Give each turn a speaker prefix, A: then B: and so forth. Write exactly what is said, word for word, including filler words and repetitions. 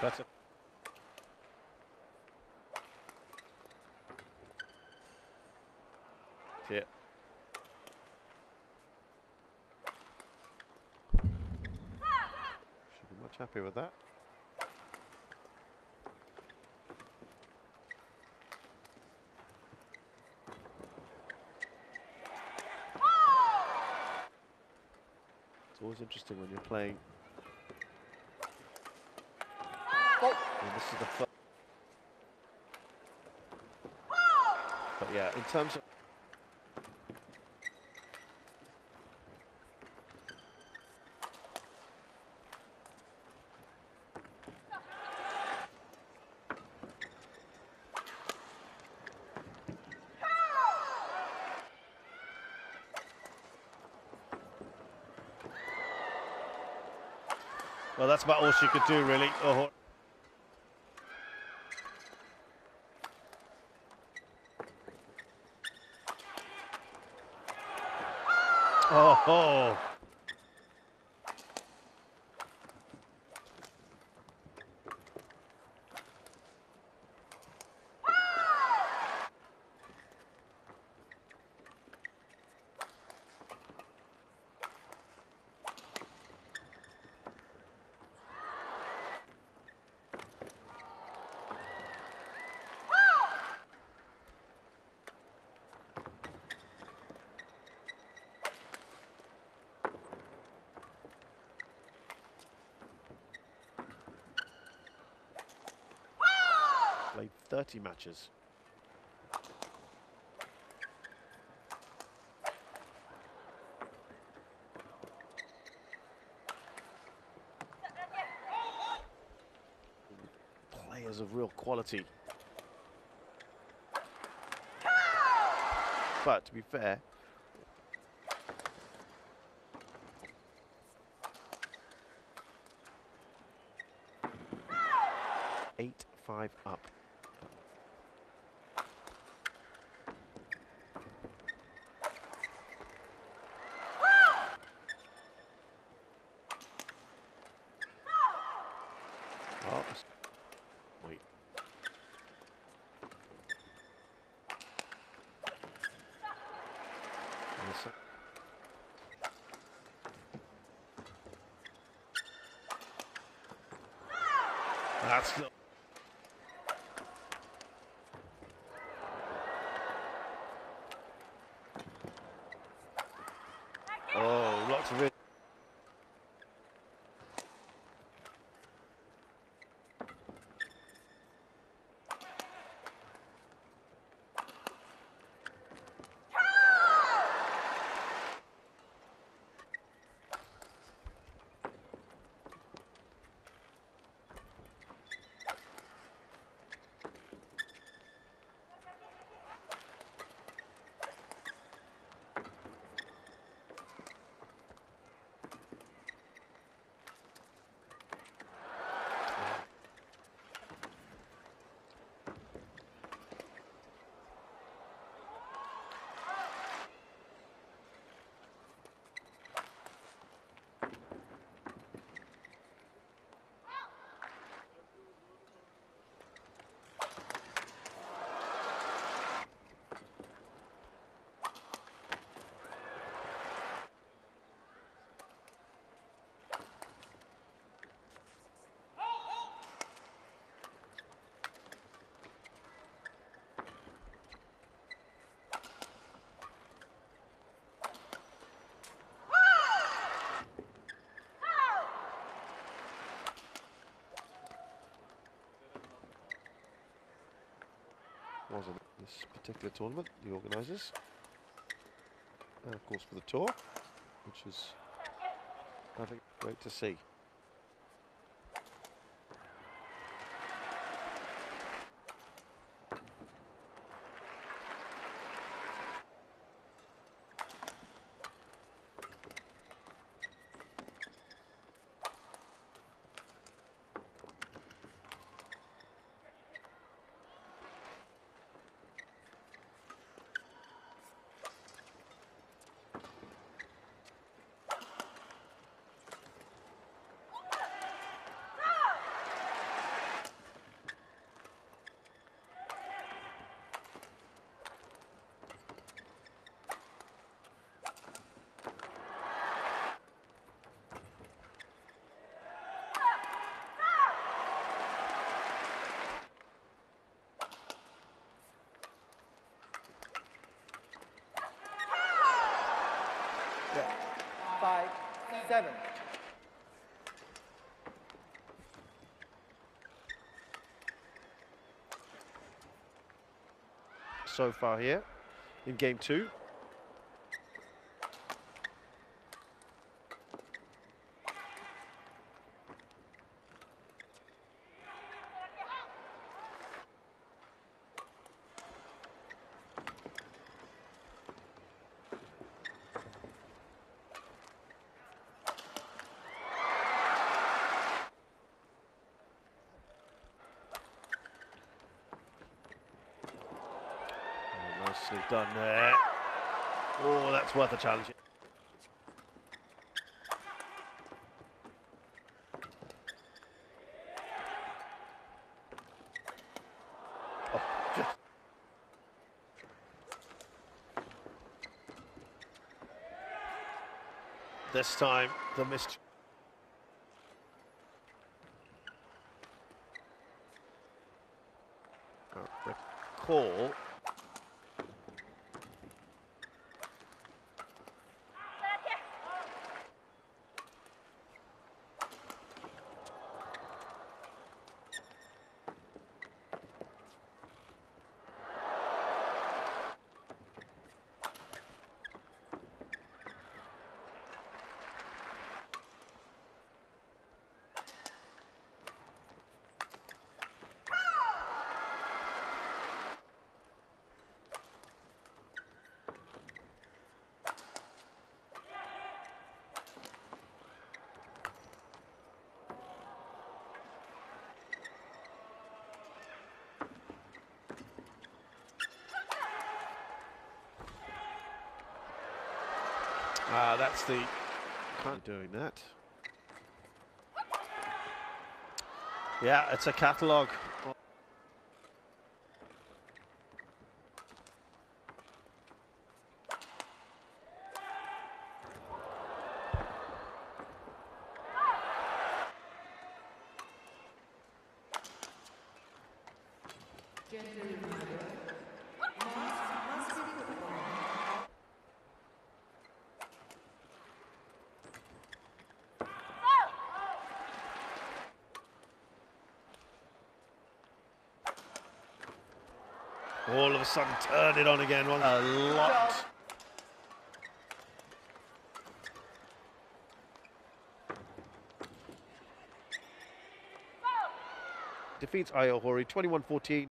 A: Better. Yeah. Should be much happier with that. It's always interesting when you're playing. And this is the first. But yeah, in terms of. Well, that's about all she could do, really. Oh. Oh, oh. Played thirty matches. Players of real quality. But to be fair, eight five up. Oh, wait. Yes. That's not. Oh, lots of it. Wasn't this particular tournament, the organisers, and of course for the tour, which is, I think, great to see.
B: seven.
A: So far here in game two. Nicely done there. Oh, that's worth a challenge. Oh, just this time, the missed. Oh, the call. Ah, that's the. Can't doing that. Yeah, it's a catalogue. All of a sudden, turn it on again. One a lot. Defeats Iohori twenty-one fourteen.